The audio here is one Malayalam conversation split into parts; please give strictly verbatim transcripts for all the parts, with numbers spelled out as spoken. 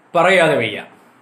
പറയാതെ വയ്യ.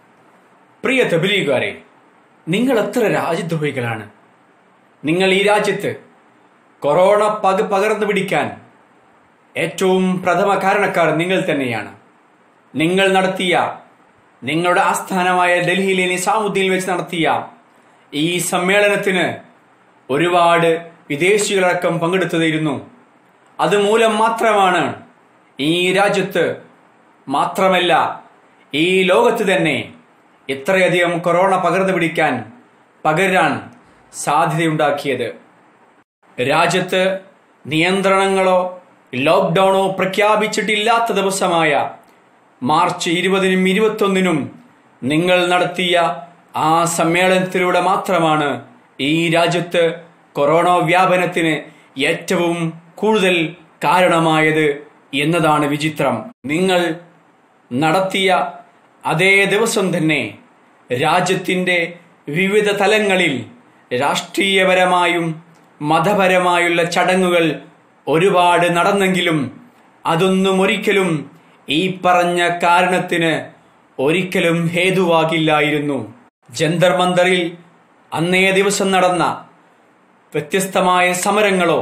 പ്രിയ തബ്ലീഗുകാരെ, നിങ്ങൾ എത്ര രാജ്യദ്രോഹികളാണ്! നിങ്ങൾ ഈ രാജ്യത്ത് കൊറോണ പക പകർന്നു പിടിക്കാൻ ഏറ്റവും പ്രഥമ കാരണക്കാർ നിങ്ങൾ തന്നെയാണ്. നിങ്ങൾ നടത്തിയ, നിങ്ങളുടെ ആസ്ഥാനമായ ഡൽഹിയിലെ നിസാമുദ്ദീനിൽ വെച്ച് നടത്തിയ ഈ സമ്മേളനത്തിന് ഒരുപാട് വിദേശികളടക്കം പങ്കെടുത്തതായിരുന്നു. അതുമൂലം മാത്രമാണ് ഈ രാജ്യത്ത് മാത്രമല്ല ഈ ലോകത്ത് തന്നെ ഇത്രയധികം കൊറോണ പകർന്നു പിടിക്കാൻ പകരാൻ സാധ്യതയുണ്ടാക്കിയത്. രാജ്യത്ത് നിയന്ത്രണങ്ങളോ ലോക്ക്ഡൌണോ പ്രഖ്യാപിച്ചിട്ടില്ലാത്ത ദിവസമായ മാർച്ച് ഇരുപതിനും ഇരുപത്തൊന്നിനും നിങ്ങൾ നടത്തിയ ആ സമ്മേളനത്തിലൂടെ മാത്രമാണ് ഈ രാജ്യത്ത് കൊറോണ വ്യാപനത്തിന് ഏറ്റവും കൂടുതൽ കാരണമായത് എന്നതാണ് വിചിത്രം. നിങ്ങൾ നടത്തിയ അതേ ദിവസം തന്നെ രാജ്യത്തിന്റെ വിവിധ തലങ്ങളിൽ രാഷ്ട്രീയപരമായും മതപരമായുള്ള ചടങ്ങുകൾ ഒരുപാട് നടന്നെങ്കിലും അതൊന്നും ഒരിക്കലും ഈ പറഞ്ഞ കാരണത്തിന് ഒരിക്കലും ഹേതുവാകില്ലായിരുന്നു. ജന്തർ മന്ദറിൽ അന്നേ ദിവസം നടന്ന വ്യത്യസ്തമായ സമരങ്ങളോ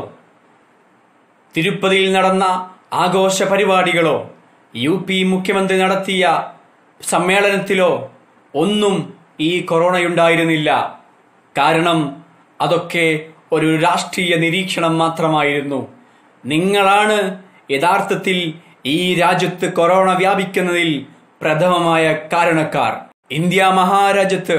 തിരുപ്പതിയിൽ നടന്ന ആഘോഷ പരിപാടികളോ യു പി മുഖ്യമന്ത്രി നടത്തിയ സമ്മേളനത്തിലോ ഒന്നും ഈ കൊറോണയുണ്ടായിരുന്നില്ല. കാരണം അതൊക്കെ ഒരു രാഷ്ട്രീയ നിരീക്ഷണം മാത്രമായിരുന്നു. നിങ്ങളാണ് യഥാർത്ഥത്തിൽ ഈ രാജ്യത്ത് കൊറോണ വ്യാപിക്കുന്നതിൽ പ്രഥമമായ കാരണക്കാർ. ഇന്ത്യ മഹാരാജ്യത്ത്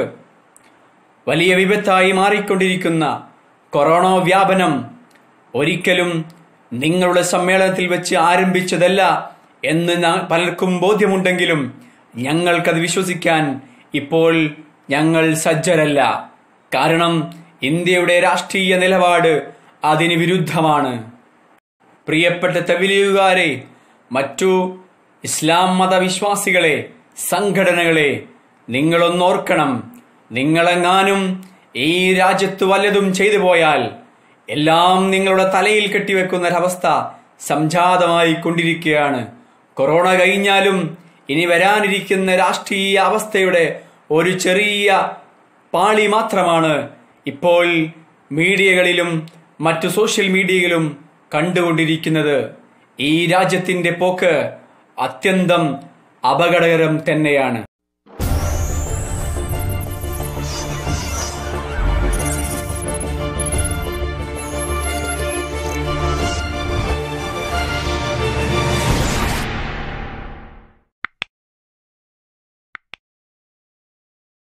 വലിയ വിപത്തായി മാറിക്കൊണ്ടിരിക്കുന്ന കൊറോണ വ്യാപനം ഒരിക്കലും നിങ്ങളുടെ സമ്മേളനത്തിൽ വെച്ച് ആരംഭിച്ചതല്ല എന്ന് പലർക്കും ബോധ്യമുണ്ടെങ്കിലും ഞങ്ങൾക്കത് വിശ്വസിക്കാൻ ഇപ്പോൾ ഞങ്ങൾ സജ്ജരല്ല. കാരണം ഇന്ത്യയുടെ രാഷ്ട്രീയ നിലപാട് അതിന് വിരുദ്ധമാണ്. പ്രിയപ്പെട്ട തബ്ലീഗുകാരെ, മറ്റു ഇസ്ലാം മതവിശ്വാസികളെ, സംഘടനകളെ, നിങ്ങളൊന്നോർക്കണം. നിങ്ങളെങ്ങാനും ഈ രാജ്യത്ത് വല്ലതും ചെയ്തു പോയാൽ എല്ലാം നിങ്ങളുടെ തലയിൽ കെട്ടിവെക്കുന്ന ഒരവസ്ഥ സംജാതമായി കൊണ്ടിരിക്കുകയാണ്. കൊറോണ കഴിഞ്ഞാലും ഇനി വരാനിരിക്കുന്ന രാഷ്ട്രീയ അവസ്ഥയുടെ ഒരു ചെറിയ പാളി മാത്രമാണ് ഇപ്പോൾ മീഡിയകളിലും മറ്റു സോഷ്യൽ മീഡിയയിലും കണ്ടുകൊണ്ടിരിക്കുന്നത്. ഈ രാജ്യത്തിന്റെ പോക്ക് അത്യന്തം അപകടകരം തന്നെയാണ്.